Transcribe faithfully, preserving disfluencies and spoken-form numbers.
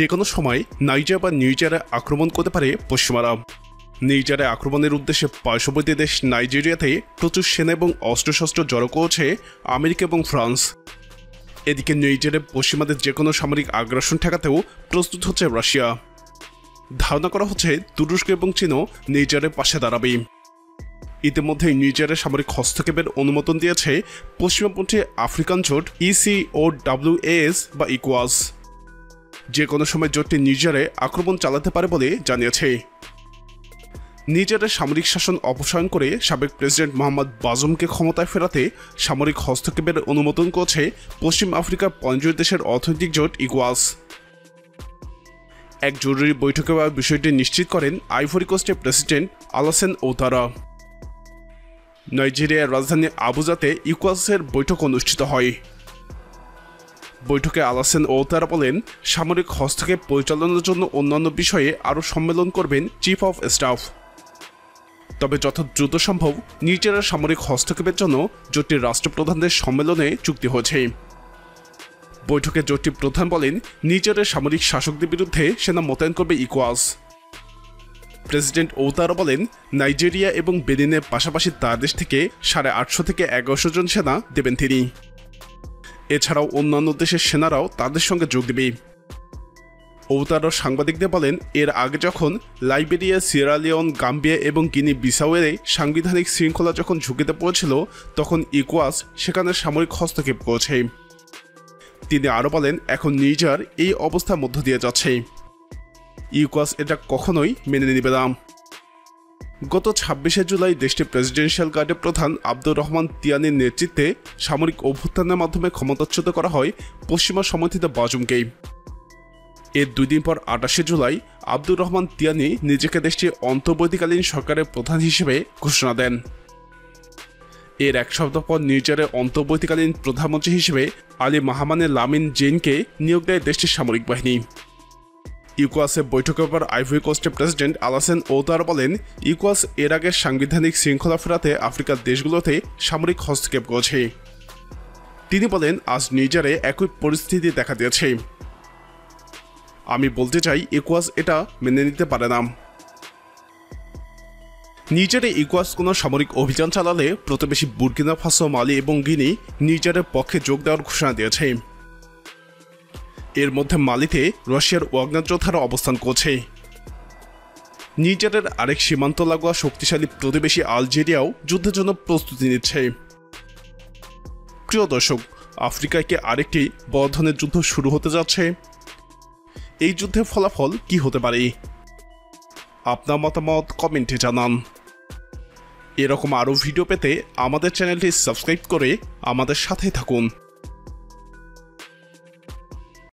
যে কোনো সময় নাইজার বা নিজারে আক্রমণ করতে পারে পশ্চিমারা। নিজারে আক্রমণের উদ্দেশ্যে পার্শ্ববর্তী দেশ নাইজেরিয়াতে প্রচুর সেনা এবং অস্ত্রশস্ত্র জড়ো করছে আমেরিকা এবং ফ্রান্স। এদিকে নিজারে পশ্চিমাদের যে কোনো সামরিক আগ্রাসন ঠেকাতেও প্রস্তুত হচ্ছে রাশিয়া। ধারণা করা হচ্ছে তুরস্ক এবং চীনও নিজারের পাশে দাঁড়াবে। ইতিমধ্যে নিজারের সামরিক হস্তক্ষেপের অনুমোদন দিয়েছে পশ্চিমপন্থী আফ্রিকান জোট ইসিওডব্লিউএস বা ইকোয়াস। যে কোনো সময় জোটটি নিজারে আক্রমণ চালাতে পারে বলে জানিয়েছে। নিজারের সামরিক শাসন অপসারণ করে সাবেক প্রেসিডেন্ট মোহাম্মদ বাজুমকে ক্ষমতায় ফেরাতে সামরিক হস্তক্ষেপের অনুমোদন করছে পশ্চিম আফ্রিকার পঞ্চাশ দেশের অর্থনৈতিক জোট ইকোয়াস। এক জরুরি বৈঠকে বিষয়টি নিশ্চিত করেন আইভরি কোস্টের প্রেসিডেন্ট আলাসেন ওতারা। নাইজেরিয়ার রাজধানী আবুজাতে ইকোয়াসের বৈঠক অনুষ্ঠিত হয়। বৈঠকে আলাসেন ওতারা বলেন, সামরিক হস্তক্ষেপ পরিচালনার জন্য অন্যান্য বিষয়ে আরও সম্মেলন করবেন চিফ অফ স্টাফ। তবে যত দ্রুত সম্ভব নিজারের সামরিক হস্তক্ষেপের জন্য জোটটির রাষ্ট্রপ্রধানদের সম্মেলনে চুক্তি হয়েছে। বৈঠকে জোটটির প্রধান বলেন, নিজারের সামরিক শাসকদের বিরুদ্ধে সেনা মোতায়েন করবে ইকোয়াস। প্রেসিডেন্ট ওতারা বলেন, নাইজেরিয়া এবং বেনিনের পাশাপাশি তার দেশ থেকে সাড়ে আটশো থেকে এগারোশো জন সেনা দেবেন তিনি। এছাড়াও অন্যান্য দেশের সেনারাও তাদের সঙ্গে যোগ দেবে। ওতারা সাংবাদিকদের বলেন, এর আগে যখন লাইবেরিয়া, সিয়েরা লিওন, গাম্বিয়া এবং গিনি বিসাওয়ে সাংবিধানিক শৃঙ্খলা যখন ঝুঁকিতে পড়েছিল, তখন ইকোয়াস সেখানে সামরিক হস্তক্ষেপ করেছে। তিনি আরও বলেন, এখন নিজার এই অবস্থার মধ্য দিয়ে যাচ্ছে। ইকোয়াস এটা কখনোই মেনে নেবে না। গত ছাব্বিশে জুলাই দেশটির প্রেসিডেন্সিয়াল গার্ডের প্রধান আব্দুর রহমান তিয়ানির নেতৃত্বে সামরিক অভ্যুত্থানের মাধ্যমে ক্ষমতাচ্যুত করা হয় পশ্চিমা সমর্থিত বাজুমকে। এর দুই দিন পর আটাশে জুলাই আব্দুর রহমান তিয়ানি নিজেকে দেশটির অন্তর্বর্তীকালীন সরকারের প্রধান হিসেবে ঘোষণা দেন। এর এক সপ্তাহ পর নিজারের অন্তর্বর্তীকালীন প্রধানমন্ত্রী হিসেবে আলী মাহমানে লামিন জেইনকে নিয়োগ দেয় দেশটির সামরিক বাহিনী। ইকোয়াসের বৈঠকের পর আইভরি কোস্টের প্রেসিডেন্ট আলাসেন ওতারা বলেন, ইকোয়াস এর আগে সাংবিধানিক শৃঙ্খলা ফেরাতে আফ্রিকার দেশগুলোতে সামরিক হস্তক্ষেপ করেছে। তিনি বলেন, আজ নিজারে একই পরিস্থিতি দেখা দিয়েছে। আমি বলতে চাই, ইকোয়াস এটা মেনে নিতে পারে না। নিজারে ইকোয়াস কোনো সামরিক অভিযান চালালে প্রতিবেশী বুর্কিনা ফাসো, মালি এবং গিনি নিজারের পক্ষে যোগ দেওয়ার ঘোষণা দিয়েছে। এর মধ্যে মালিতে রাশিয়ার ওয়াগনার যোদ্ধারা অবস্থান করছে। নিজারের আরেক সীমান্ত লাগোয়া শক্তিশালী প্রতিবেশী আলজেরিয়াও যুদ্ধের জন্য প্রস্তুতি নিচ্ছে। প্রিয় দর্শক, আফ্রিকায় কি আরেকটি বড় ধরনের যুদ্ধ শুরু হতে যাচ্ছে? এই যুদ্ধের ফলাফল কি হতে পারে? আপনার মতামত কমেন্টে জানান। এরকম আরও ভিডিও পেতে আমাদের চ্যানেলটি সাবস্ক্রাইব করে আমাদের সাথে থাকুন।